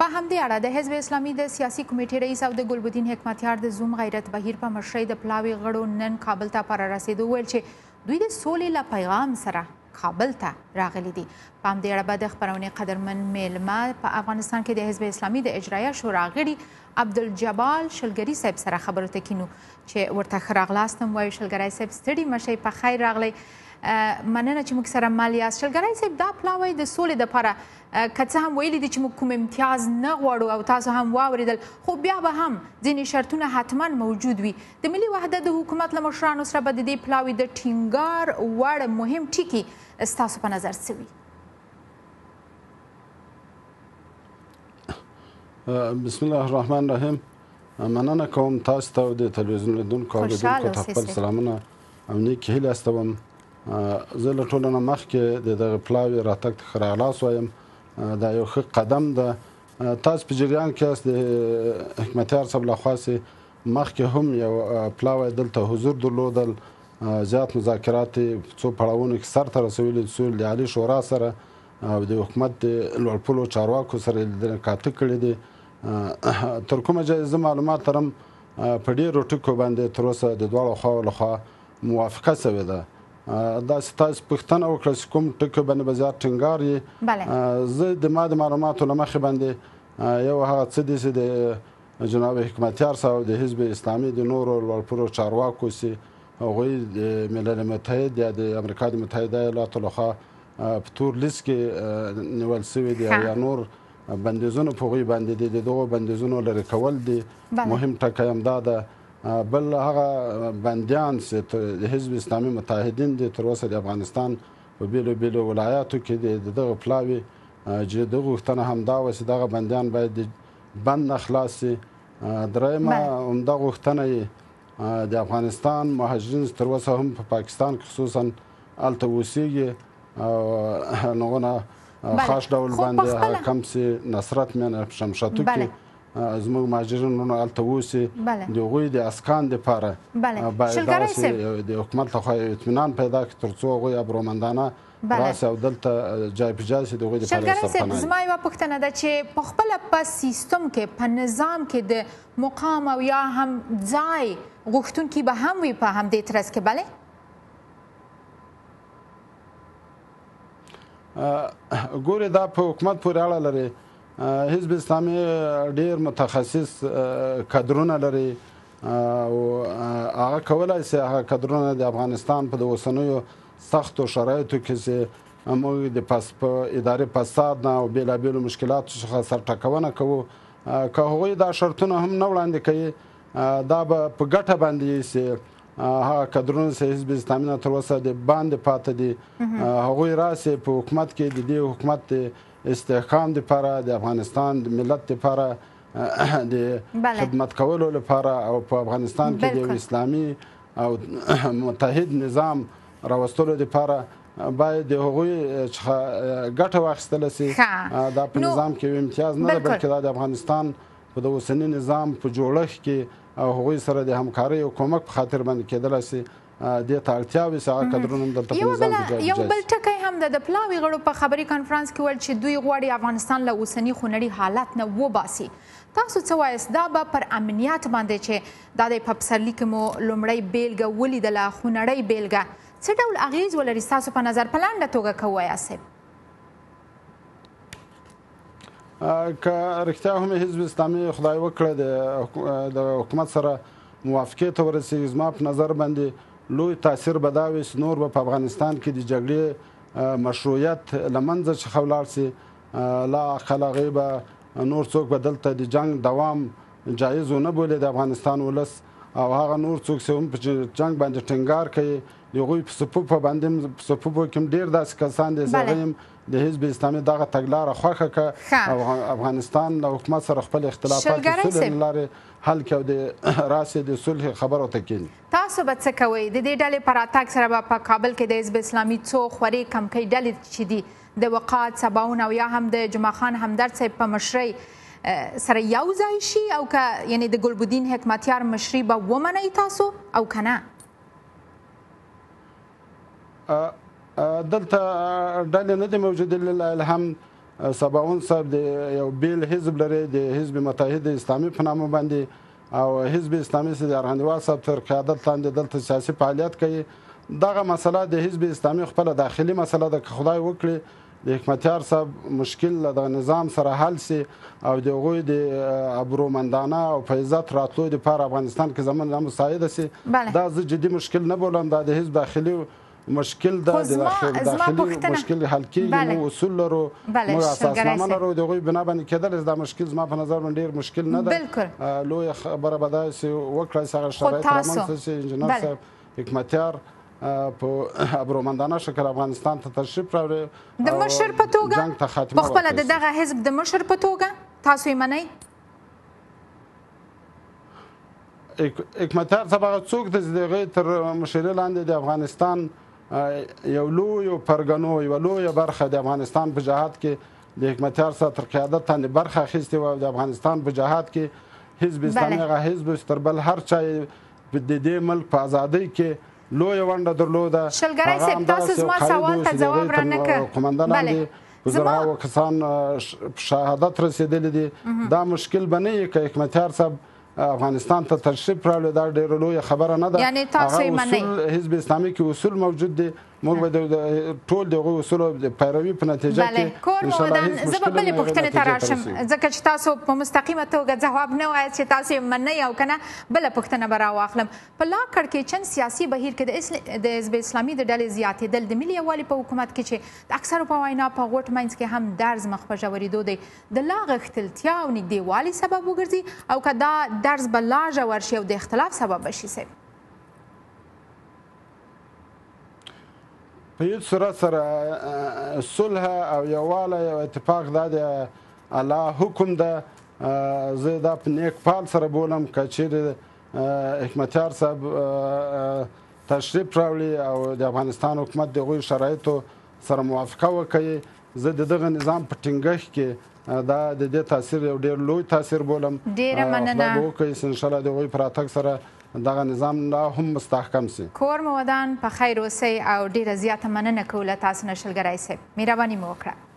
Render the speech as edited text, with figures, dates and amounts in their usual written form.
همدې اړه د حزب اسلامي د سیاسي کمیټې رئیس او د ګلبدین حکمتیار د زوم غیرت بهیر په مشرۍ د پلاوي غړو نن کابل ته پر رسیدو ویل چې دوی د سولې له پیغام سره کابل ته راغلي دي. په همدې اړه به د خپرونې قدرمن میلمه په افغانستان کې د حزب اسلامي د اجرایه شورا غړي عبدالجبال شلګري صاحب سره خبرو ته کینو چې ورته ښه راغلاست هم وایو. شلګری صاحب ستړي مشئ، په خیر راغلی. مننه چې موږ سره مل یاست. شلګری صاحب دا پلاوی د سولې دپاره که څه هم ویلي دي چې موږ کوم امتیاز نه غواړو او تاسو هم واورېدل، خو بیا به هم ځینې شرطونه حتما موجود وي. د ملي وحدت د حکومت له مشرانو سره به د دې پلاوي د ټینګار وړ مهم ټکي ستاسو په نظر څه وي؟ بسم الله الرحمن الرحیم. مننه کوم تاسو ته او د تلویزیون لیدونکو او لیدونکو ته خپل سلامونه او نیکې هیلې استوم. زه له ټولو نه مخکې د دغه پلاوي راتګ ته ښه راغلاست وایم. دا یو ښه قدم ده. تاسو په جریان کې یاست د حکمتیار صاحب لخوا مخکې هم یو پلاوی دلته حضور درلودل. زیات مذاکرات په څو پړاوونو کې سرته رسولي د سولې د عالي شورا سره او د حکومت د لوړپوړو چارواکو سره لیدنه کاته کړې دي. تر کومه زه معلومات لرم په ډېرو ټکو باندې تر اوسه د دواړو خواو لخوا موافقه شوې ده. داسې تاسو پوښتنه وکړه چې کوم ټکو باندې به زیات ټینګار یې. زه د ما د معلوماتو له مخې باندې یو هغه څه دي چې د جناب حکمتیار صاحب د حزب اسلامي د نورو لوړپوړو چارواکو چې هغوی د ملل متحد یا د امریکا د متحده ایالاتو لخوا په تور لیست کې نیول شوي دي او یا نور بندیزونه په هغوی باندې دي. د دغو بندیزونو لرې کول دي. مهم ټکی همدا ده. بل هغه بندیان چې د حزب اسلامي متحدین دي تر اوسه د افغانستان په بیلو بیلو ولایاتو کې د دغه پلاوي جدي غوښتنه همدا وه چې دغه بندیان باید د بند نه خلاص شي. درېیمه همدا غوښتنه یې د افغانستان مهاجرین تر اوسه هم په پاکستان کې خصوصا هلته اوسېږي او هغونه خاص ډول باندې هغه کم چې نصرت میانه په شمشاتو کې زموږ مهاجرین ورونه هلته اوسي د هغوی د اسکان دپاره باید داسې د حکومت لخوا اطمینان پیدا کړي تر څو هغوی ابرومندانه راسي او دلته جای په جای سي د هغوی دپاره سرپناه. زما یوه پوښتنه ده چې پخپله په سیستم کې په نظام کې د مقام او یا هم ځای غوښتونکي به هم وي په همدې ترڅ کې بلې؟ ګورې دا په حکومت پورې اړه لري. حزب اسلامي ډیر متخصص کادرونه لري او هغه کولی شي هغه کادرونه د افغانستان په د اوسنیو سختو شرایطو کې چې موږ د ادارې فساد نه او بېلابېلو مشکلاتو څخه سرټکونه کوو، که هغوی دا شرطونه هم نه وړاندې کوي دا به په ګټه باندې چې هغه کادرونه چې حزب اسلامي نه تر اوسه د باندې پاتې دي هغوی راسي په حکومت کې د دې حکومت استحکام دپاره د افغانستان د ملت دپاره د خدمت کولو لپاره او په افغانستان کې د یو اسلامي او متحد نظام راوستلو دپاره باید د هغوی څخه ګټه واخیستله شي. دا په نظام کې یو امتیاز نه ده بلکې دا د افغانستان په د اوسني نظام په جوړښت کې او هغوی سره د همکارۍ او کومک په خاطر باندې کېدلی شي دې ته اړتیا وي چې هغه کادرونه هم دلته په نظام کې جای یو بل ټکی هم د پلاوي غړو په خبري کنفرانس کې ویل چې دوی غواړي افغانستان له اوسني خونړي حالت نه وباسي. تاسو څه وایاست دا به پر امنیت باندې چې دا د په پسرلي کې مو لومړی بیلګه ولیدله خونړۍ بیلګه څه ډول اغیز ولري ستاسو په نظر په لنډه توګه که ووایه صاحب؟ که رښتیا هم حزب اسلامي خدای وکړه د حکومت سره موافقې ته ورسېږي زما په نظر باندې لوی تاثیر به دا وي چې نور به په افغانستان کې د جګړې مشروعیت له منځه څخه ولاړ شي. لا اقل هغوی به نور څوک به دلته د جنګ دوام جایز ونه بولي د افغانستان ولس او هغه نور څوک چې هم په جنګ باندې ټینګار کوي د هغوی په صفوفو باندې په صفوفو کې هم ډېر داسې کسان دي چې هغوی هم د حزب اسلامي دغه تګلاره خوښه کړه او افغانستان له حکومت سره خپل اختلافات د صلح له لارې حل کړي او د راسې د صلح خبرو ته کښېني. تاسو به څه کوئ د دې ډلې په راتګ سره به په کابل کې د حزب اسلامي څو خورې کمکۍ ډلې چې دي د وقات سباون او یا هم د جمعه خان همدرد صاحب په مشرۍ سره یو ځای شي او که یعنې د ګلبدین حکمتیار مشري به ومنئ تاسو او که نه؟ دلته ډلې نه دي موجودې لله الحمد. سباوون صاحب د یو بیل حزب لري د حزب متحد اسلامي په نامه باندې او حزب اسلامي چې د ارغندوال صاحب تر قیادت لاندې دلته سیاسي فعالیت کوي. دغه مسله د حزب اسلامي خپله داخلي مسله ده که خدای وکړي د حکمتیار صاحب مشکل د نظام سره حل سي او د هغوی د ابرومندانه او په عزت راتلو دپاره افغانستان کې زمونږ مساعده سي. دا زه جدي مشکل نه بولم، دا د حزب داخلي مشکل ده، د داخلي مشکل حل کېږي. موږ اصول لرو، موږ اساسنامه لرو، د هغوی بنا باندې کېدلی دا مشکل زما په نظر باندې ډېر مشکل نه ده. لویه خبره به داسې وکړی چې هغه شرایط رامنځته شي انجینر صاحب حکمتیار په ابرومندانه شکل افغانستان ته تشریف راوړي د مشر په توګه جنګ ته خاتمه په خپله د دغه حزب د مشر په توګه تاسو یې منئ؟ حکمتیار صاحب هغه څوک دی چې د هغې تر مشرۍ لاندې د افغانستان یو لویو پرګنو یوه لویه برخه د افغانستان په جهاد کې د حکمتیار صاحب تر قیادت لاندې برخه اخیستې وه. د افغانستان په جهاد کې حزب اسلامي هغه حزب چې تر بل هر چا د دې ملک په ازادۍ کې لویه ونډه درلوده. شلګری صاحب تاسو زما سوال ته ځواب رانه کړ. قومنده لاندې په زرهاوو کسان شهادت رسېدلي دي. دا مشکل به نه وي که حکمتیار صاحب افغانستان ته تشریف راوړي. دا ډېره لویه خبره نه ده. یعنې تاسو یې منئ؟ اصول حزب اسلامي کې اصول موجود دي. موږ به ټول د هغوی اصولو د پیروي په نتیجه کې کور مودان زه به بلې پوښتنې ته راشم ځکه چې تاسو په مستقیمه توګه ځواب نه وایاست چې تاسو یې منئ او که نه بله پوښتنه به راواخلم. په لا کړکېچن سیاسي بهیر کې د حزب اسلامي د ډلې زیاتېدل د ملي یووالي په حکومت کې چې د اکثرو په وینا په غوټ منځ کې هم درز مخ په ژورېدو دی د لا غښتلتیا او نږدېوالي سبب وګرځي او که دا درز به لا ژور شي او د اختلاف سبب به شي؟ صاحب په هیڅ صورت سره صلح او یووالی او اتفاق دا د الله حکم ده. زه دا په نیک پال سره بولم که چیرې حکمتیار صاحب تشریف راوړي او د افغانستان حکومت د هغوی شرایطو سره موافقه وکړي، زه د دغه نظام په ټینګښت کې دا د دې تاثیر یو ډېر لوی تاثیر بولم. ډېره مننه. خدای به وکړي چې انشاءالله د هغوی په راتګ سره دغه نظام لا هم مستحکم سي. کور مودان په خیر اوسئ او ډېره زیاته مننه کوو له تاسو نه شلګری صاحب، مهرباني مو وکړه.